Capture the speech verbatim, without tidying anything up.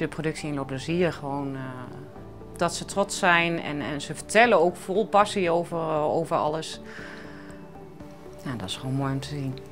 je de productie inloopt, dan zie je gewoon uh, dat ze trots zijn en, en ze vertellen ook vol passie over, uh, over alles. Ja, dat is gewoon mooi om te zien.